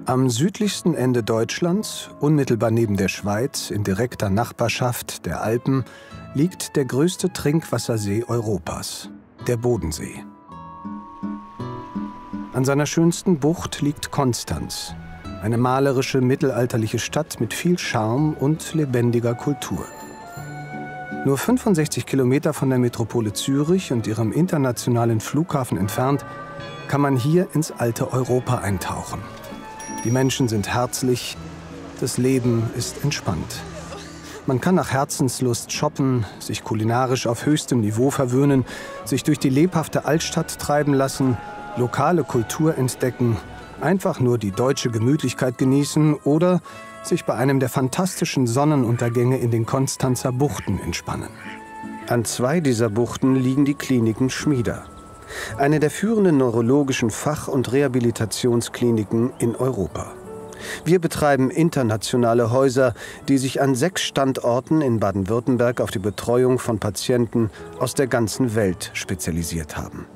Am südlichsten Ende Deutschlands, unmittelbar neben der Schweiz, in direkter Nachbarschaft der Alpen, liegt der größte Trinkwassersee Europas, der Bodensee. An seiner schönsten Bucht liegt Konstanz, eine malerische mittelalterliche Stadt mit viel Charme und lebendiger Kultur. Nur 65 Kilometer von der Metropole Zürich und ihrem internationalen Flughafen entfernt, kann man hier ins alte Europa eintauchen. Die Menschen sind herzlich, das Leben ist entspannt. Man kann nach Herzenslust shoppen, sich kulinarisch auf höchstem Niveau verwöhnen, sich durch die lebhafte Altstadt treiben lassen, lokale Kultur entdecken, einfach nur die deutsche Gemütlichkeit genießen oder sich bei einem der fantastischen Sonnenuntergänge in den Konstanzer Buchten entspannen. An zwei dieser Buchten liegen die Kliniken Schmieder, eine der führenden neurologischen Fach- und Rehabilitationskliniken in Europa. Wir betreiben internationale Häuser, die sich an 6 Standorten in Baden-Württemberg auf die Betreuung von Patienten aus der ganzen Welt spezialisiert haben.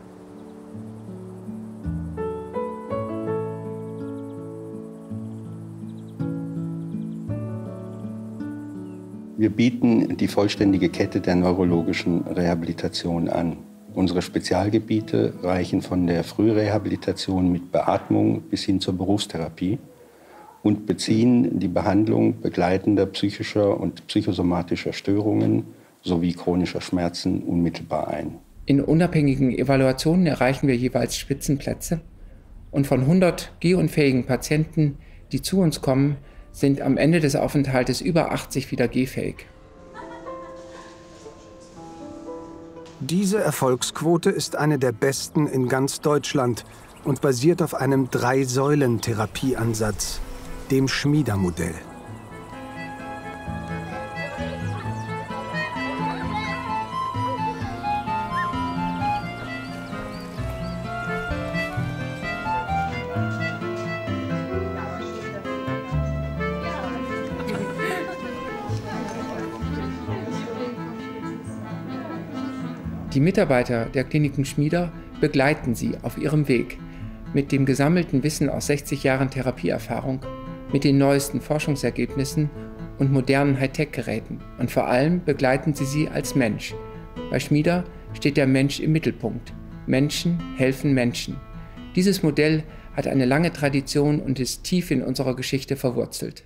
Wir bieten die vollständige Kette der neurologischen Rehabilitation an. Unsere Spezialgebiete reichen von der Frührehabilitation mit Beatmung bis hin zur Berufstherapie und beziehen die Behandlung begleitender psychischer und psychosomatischer Störungen sowie chronischer Schmerzen unmittelbar ein. In unabhängigen Evaluationen erreichen wir jeweils Spitzenplätze. Und von 100 gehunfähigen Patienten, die zu uns kommen, sind am Ende des Aufenthaltes über 80 wieder gehfähig. Diese Erfolgsquote ist eine der besten in ganz Deutschland und basiert auf einem 3-Säulen-Therapieansatz, dem Schmieder-Modell. Die Mitarbeiter der Kliniken Schmieder begleiten Sie auf Ihrem Weg mit dem gesammelten Wissen aus 60 Jahren Therapieerfahrung, mit den neuesten Forschungsergebnissen und modernen Hightech-Geräten. Und vor allem begleiten Sie als Mensch. Bei Schmieder steht der Mensch im Mittelpunkt. Menschen helfen Menschen. Dieses Modell hat eine lange Tradition und ist tief in unserer Geschichte verwurzelt.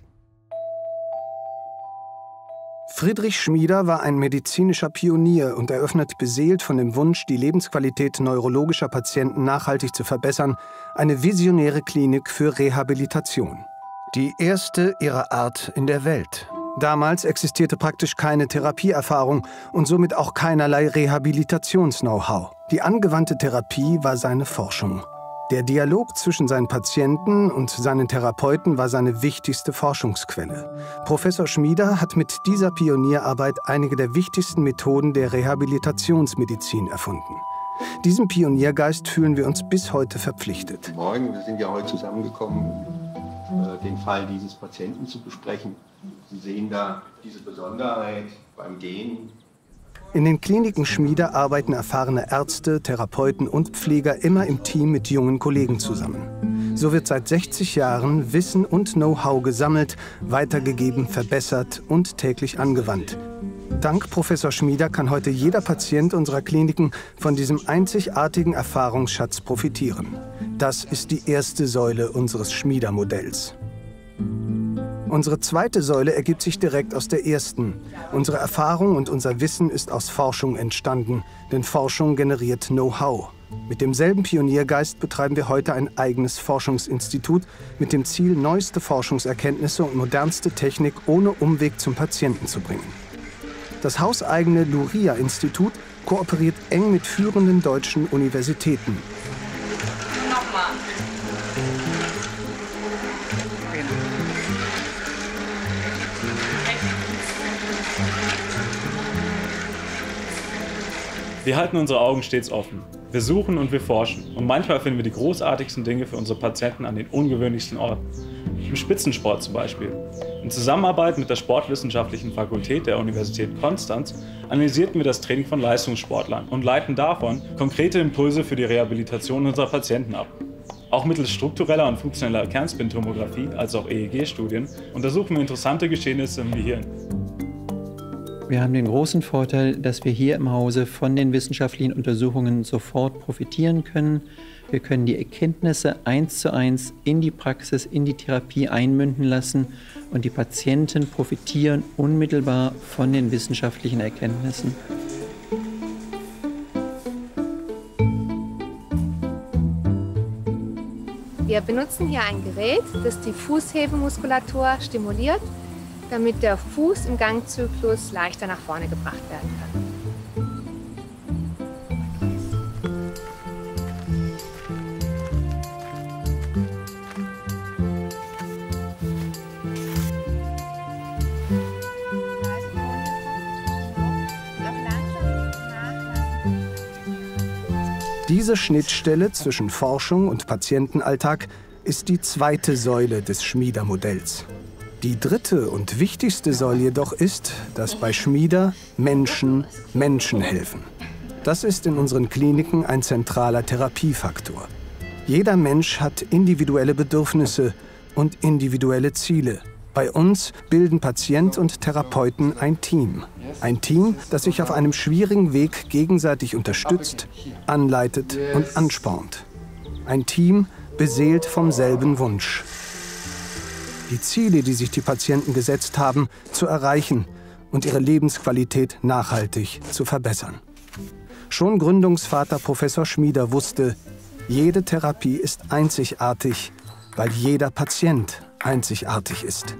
Friedrich Schmieder war ein medizinischer Pionier und eröffnet, beseelt von dem Wunsch, die Lebensqualität neurologischer Patienten nachhaltig zu verbessern, eine visionäre Klinik für Rehabilitation. Die erste ihrer Art in der Welt. Damals existierte praktisch keine Therapieerfahrung und somit auch keinerlei Rehabilitations-Know-how. Die angewandte Therapie war seine Forschung. Der Dialog zwischen seinen Patienten und seinen Therapeuten war seine wichtigste Forschungsquelle. Professor Schmieder hat mit dieser Pionierarbeit einige der wichtigsten Methoden der Rehabilitationsmedizin erfunden. Diesem Pioniergeist fühlen wir uns bis heute verpflichtet. Morgen, wir sind ja heute zusammengekommen, um den Fall dieses Patienten zu besprechen. Sie sehen da diese Besonderheit beim Gehen. In den Kliniken Schmieder arbeiten erfahrene Ärzte, Therapeuten und Pfleger immer im Team mit jungen Kollegen zusammen. So wird seit 60 Jahren Wissen und Know-how gesammelt, weitergegeben, verbessert und täglich angewandt. Dank Professor Schmieder kann heute jeder Patient unserer Kliniken von diesem einzigartigen Erfahrungsschatz profitieren. Das ist die erste Säule unseres Schmieder-Modells. Unsere zweite Säule ergibt sich direkt aus der ersten. Unsere Erfahrung und unser Wissen ist aus Forschung entstanden, denn Forschung generiert Know-how. Mit demselben Pioniergeist betreiben wir heute ein eigenes Forschungsinstitut mit dem Ziel, neueste Forschungserkenntnisse und modernste Technik ohne Umweg zum Patienten zu bringen. Das hauseigene Luria-Institut kooperiert eng mit führenden deutschen Universitäten. Nochmal. Wir halten unsere Augen stets offen. Wir suchen und wir forschen. Und manchmal finden wir die großartigsten Dinge für unsere Patienten an den ungewöhnlichsten Orten. Im Spitzensport zum Beispiel. In Zusammenarbeit mit der Sportwissenschaftlichen Fakultät der Universität Konstanz analysierten wir das Training von Leistungssportlern und leiten davon konkrete Impulse für die Rehabilitation unserer Patienten ab. Auch mittels struktureller und funktioneller Kernspintomographie, als auch EEG-Studien, untersuchen wir interessante Geschehnisse im Gehirn. Wir haben den großen Vorteil, dass wir hier im Hause von den wissenschaftlichen Untersuchungen sofort profitieren können. Wir können die Erkenntnisse 1:1 in die Praxis, in die Therapie einmünden lassen und die Patienten profitieren unmittelbar von den wissenschaftlichen Erkenntnissen. Wir benutzen hier ein Gerät, das die Fußhebemuskulatur stimuliert, damit der Fuß im Gangzyklus leichter nach vorne gebracht werden kann. Diese Schnittstelle zwischen Forschung und Patientenalltag ist die zweite Säule des Schmieder-Modells. Die dritte und wichtigste Säule jedoch ist, dass bei Schmieder Menschen helfen. Das ist in unseren Kliniken ein zentraler Therapiefaktor. Jeder Mensch hat individuelle Bedürfnisse und individuelle Ziele. Bei uns bilden Patient und Therapeuten ein Team. Ein Team, das sich auf einem schwierigen Weg gegenseitig unterstützt, anleitet und anspornt. Ein Team, beseelt vom selben Wunsch. Die Ziele, die sich die Patienten gesetzt haben, zu erreichen und ihre Lebensqualität nachhaltig zu verbessern. Schon Gründungsvater Professor Schmieder wusste, jede Therapie ist einzigartig, weil jeder Patient einzigartig ist.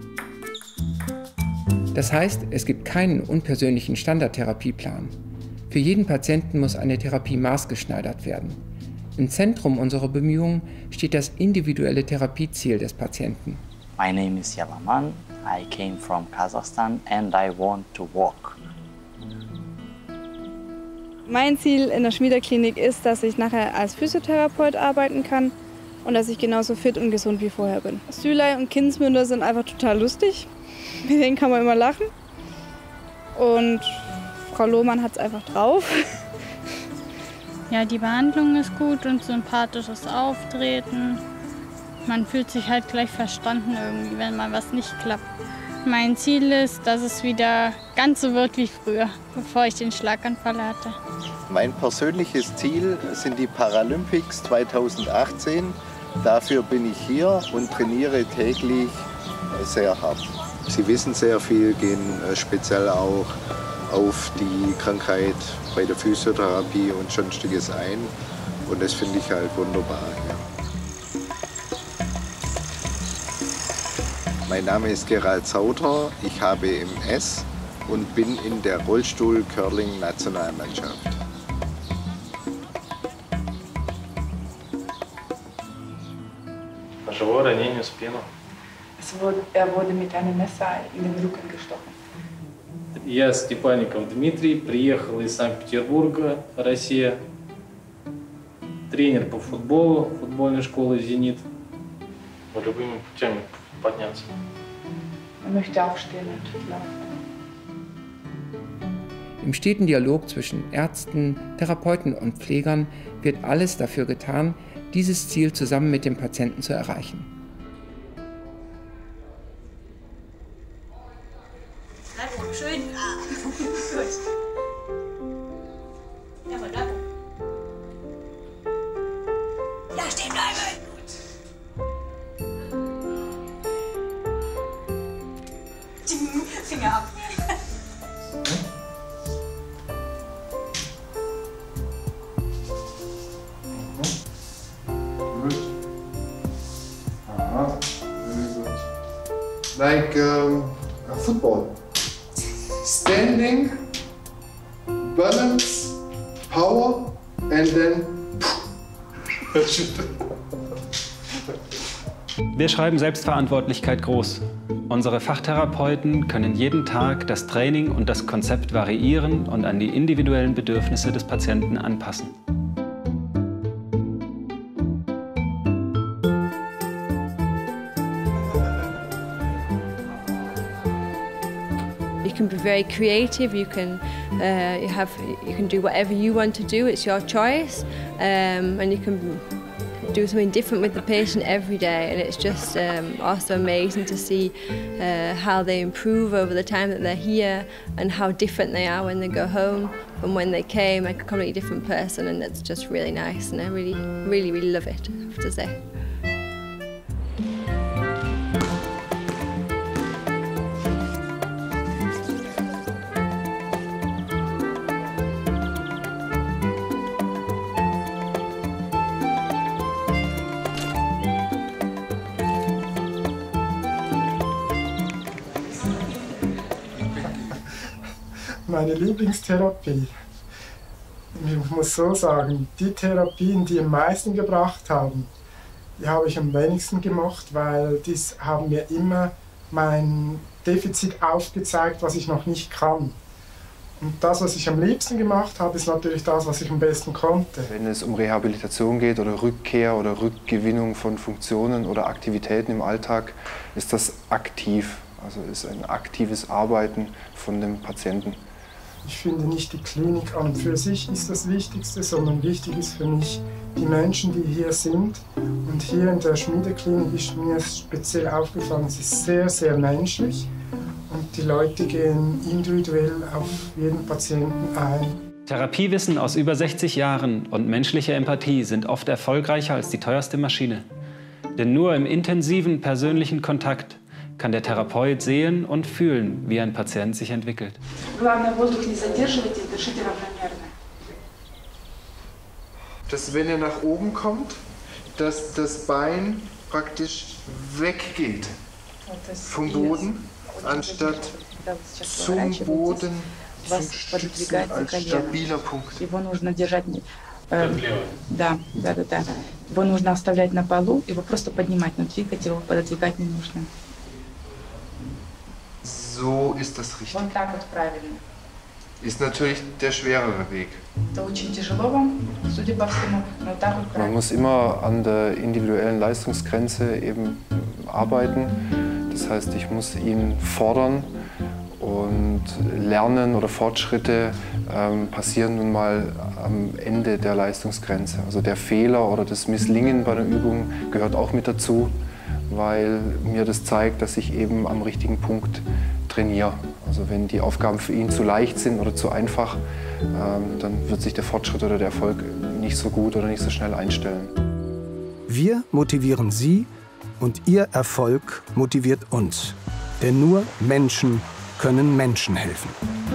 Das heißt, es gibt keinen unpersönlichen Standardtherapieplan. Für jeden Patienten muss eine Therapie maßgeschneidert werden. Im Zentrum unserer Bemühungen steht das individuelle Therapieziel des Patienten. My name is Yabaman. I came from Kazakhstan and I want to walk. Mein Ziel in der Schmieder-Klinik ist, dass ich nachher als Physiotherapeut arbeiten kann und dass ich genauso fit und gesund wie vorher bin. Stühlei und Kindsmünder sind einfach total lustig. Mit denen kann man immer lachen. Und Frau Lohmann hat es einfach drauf. Ja, die Behandlung ist gut und sympathisches Auftreten. Man fühlt sich halt gleich verstanden irgendwie, wenn mal was nicht klappt. Mein Ziel ist, dass es wieder ganz so wird wie früher, bevor ich den Schlaganfall hatte. Mein persönliches Ziel sind die Paralympics 2018. Dafür bin ich hier und trainiere täglich sehr hart. Sie wissen sehr viel, gehen speziell auch auf die Krankheit bei der Physiotherapie und Sonstiges ein. Und das finde ich halt wunderbar. Ja. Mein Name ist Gerald Sauter, ich habe MS und bin in der Rollstuhl-Curling-Nationalmannschaft. Er wurde mit einem Messer in den Rücken gestochen. Я Степанников Дмитрий, приехал из Санкт-Петербурга, Россия. Тренер по футболу, футбольной школы «Зенит». Любыми путями подняться. Er möchte aufstehen und laufen. Im steten Dialog zwischen Ärzten, Therapeuten und Pflegern wird alles dafür getan, dieses Ziel zusammen mit dem Patienten zu erreichen. Schön. Gut. Ja, wunderbar. Ja, stehen bleiben. Gut. Finger ab. Good. Very good. Like football. Standing, balance, power, and then. Wir schreiben Selbstverantwortlichkeit groß. Unsere Fachtherapeuten können jeden Tag das Training und das Konzept variieren und an die individuellen Bedürfnisse des Patienten anpassen. You can be very creative. You can do whatever you want to do. It's your choice, and you can do something different with the patient every day, and it's just also amazing to see how they improve over the time that they're here and how different they are when they go home from when they came, like a completely different person, and it's just really nice, and I really love it, I have to say. Meine Lieblingstherapie, ich muss so sagen, die Therapien, die am meisten gebracht haben, die habe ich am wenigsten gemacht, weil die haben mir immer mein Defizit aufgezeigt, was ich noch nicht kann. Und das, was ich am liebsten gemacht habe, ist natürlich das, was ich am besten konnte. Wenn es um Rehabilitation geht oder Rückkehr oder Rückgewinnung von Funktionen oder Aktivitäten im Alltag, ist das aktiv. Also ist ein aktives Arbeiten von dem Patienten. Ich finde nicht die Klinik an und für sich ist das Wichtigste, sondern wichtig ist für mich die Menschen, die hier sind. Und hier in der Schmiedeklinik ist mir speziell aufgefallen, es ist sehr, sehr menschlich und die Leute gehen individuell auf jeden Patienten ein. Therapiewissen aus über 60 Jahren und menschliche Empathie sind oft erfolgreicher als die teuerste Maschine. Denn nur im intensiven persönlichen Kontakt kann der Therapeut sehen und fühlen, wie ein Patient sich entwickelt. Dass, wenn er nach oben kommt, dass das Bein praktisch weggeht vom Boden, anstatt zum Boden zu stützen als stabiler Punkt. Да. Его нужно оставлять на полу, его просто поднимать, но двигать его, пододвигать не нужно. So ist das richtig. Вон так вот правильно. Ist natürlich der schwerere Weg. Это очень тяжело вам, судя по всему, но так вот правильно. Man muss immer an der individuellen Leistungsgrenze eben arbeiten. Das heißt, ich muss ihn fordern und Lernen oder Fortschritte passieren nun mal am Ende der Leistungsgrenze. Also der Fehler oder das Misslingen bei der Übung gehört auch mit dazu, weil mir das zeigt, dass ich eben am richtigen Punkt trainiere. Also wenn die Aufgaben für ihn zu leicht sind oder zu einfach, dann wird sich der Fortschritt oder der Erfolg nicht so gut oder nicht so schnell einstellen. Wir motivieren Sie und Ihr Erfolg motiviert uns. Denn nur Menschen können Menschen helfen.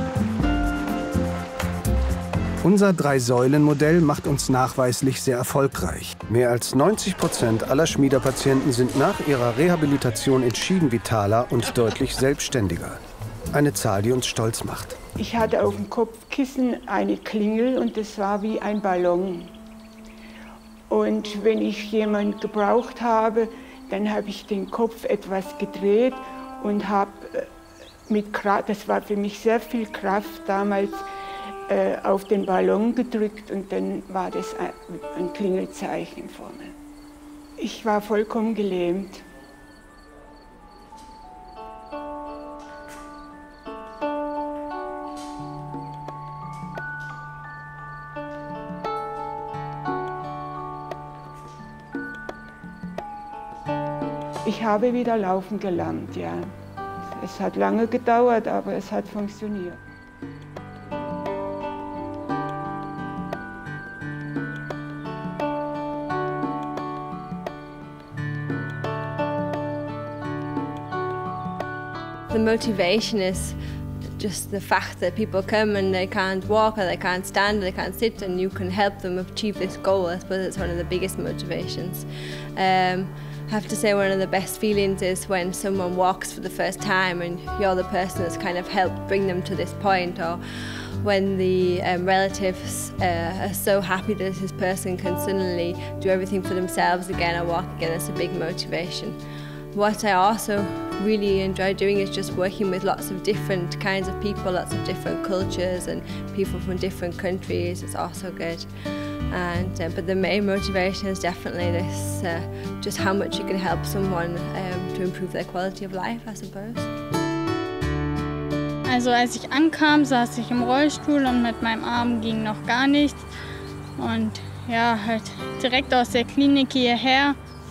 Unser Drei-Säulen-Modell macht uns nachweislich sehr erfolgreich. Mehr als 90% aller Schmiederpatienten sind nach ihrer Rehabilitation entschieden vitaler und deutlich selbstständiger. Eine Zahl, die uns stolz macht. Ich hatte auf dem Kopfkissen eine Klingel und das war wie ein Ballon. Und wenn ich jemanden gebraucht habe, dann habe ich den Kopf etwas gedreht und habe mit Kraft, das war für mich sehr viel Kraft damals, auf den Ballon gedrückt und dann war das ein Klingelzeichen vor mir. Ich war vollkommen gelähmt. Ich habe wieder laufen gelernt, ja. Es hat lange gedauert, aber es hat funktioniert. The motivation is just the fact that people come and they can't walk or they can't stand or they can't sit, and you can help them achieve this goal. I suppose it's one of the biggest motivations. I have to say one of the best feelings is when someone walks for the first time and you're the person that's kind of helped bring them to this point, or when the relatives are so happy that this person can suddenly do everything for themselves again or walk again. It's a big motivation. What I also really enjoy doing is just working with lots of different kinds of people, lots of different cultures and people from different countries. It's also good. And but the main motivation is definitely this, just how much you can help someone to improve their quality of life, I suppose. Also als ich ankam, saß ich im Rollstuhl und mit meinem Arm ging noch gar nichts. Und ja, halt direkt aus der Klinik hierher.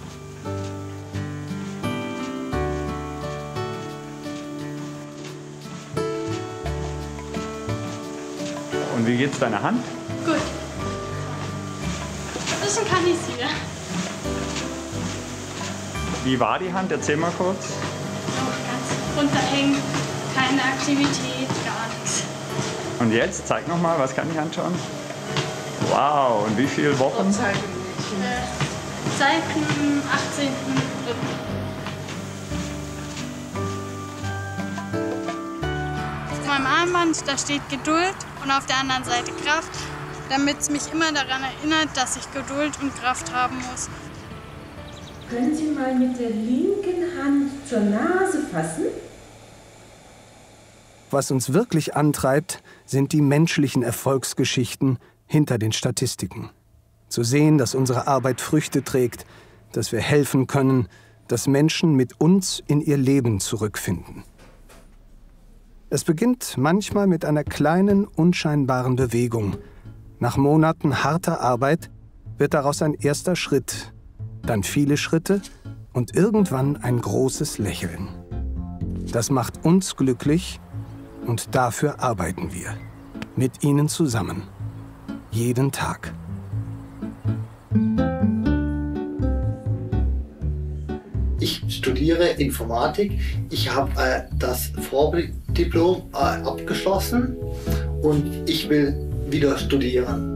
Und wie geht's deiner Hand? Gut. Inzwischen kann ich es wieder. Wie war die Hand? Erzähl mal kurz. Ganz runterhängen, keine Aktivität, gar nichts. Und jetzt? Zeig noch mal, was kann die Hand schon? Wow, und wie viele Wochen? Seit dem 18.3. Auf meinem Armband, da steht Geduld und auf der anderen Seite Kraft, damit es mich immer daran erinnert, dass ich Geduld und Kraft haben muss. Können Sie mal mit der linken Hand zur Nase fassen? Was uns wirklich antreibt, sind die menschlichen Erfolgsgeschichten hinter den Statistiken. Zu sehen, dass unsere Arbeit Früchte trägt, dass wir helfen können, dass Menschen mit uns in ihr Leben zurückfinden. Es beginnt manchmal mit einer kleinen, unscheinbaren Bewegung. Nach Monaten harter Arbeit wird daraus ein erster Schritt, dann viele Schritte und irgendwann ein großes Lächeln. Das macht uns glücklich und dafür arbeiten wir. Mit Ihnen zusammen. Jeden Tag. Ich studiere Informatik. Ich habe das Vordiplom abgeschlossen und ich will wieder studieren.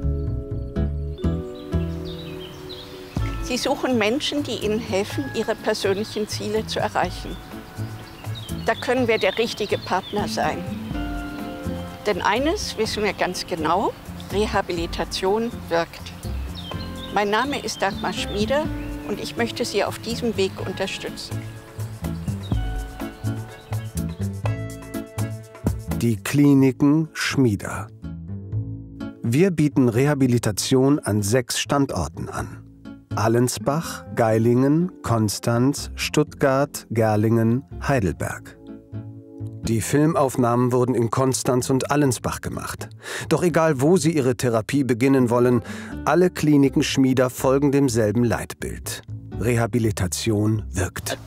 Sie suchen Menschen, die ihnen helfen, ihre persönlichen Ziele zu erreichen. Da können wir der richtige Partner sein. Denn eines wissen wir ganz genau: Rehabilitation wirkt. Mein Name ist Dagmar Schmieder und ich möchte Sie auf diesem Weg unterstützen. Die Kliniken Schmieder. Wir bieten Rehabilitation an 6 Standorten an. Allensbach, Geilingen, Konstanz, Stuttgart, Gerlingen, Heidelberg. Die Filmaufnahmen wurden in Konstanz und Allensbach gemacht. Doch egal, wo Sie Ihre Therapie beginnen wollen, alle Kliniken Schmieder folgen demselben Leitbild. Rehabilitation wirkt.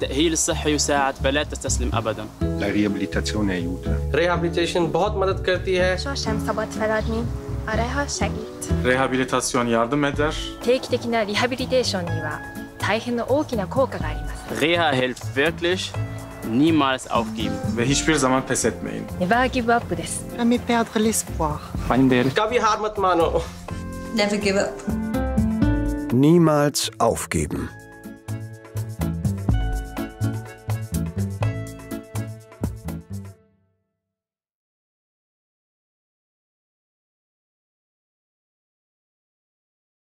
La riabilitazione aiuta. Rehabilitation बहुत मदद करती है. Rehabilitation yardım eder. Reha hilft wirklich. Niemals aufgeben. Ve hiçbir zaman pes etmeyin. Never give upです. Jamais perdre l'espoir. Kabhi haar mat mano. Never give up. Niemals aufgeben.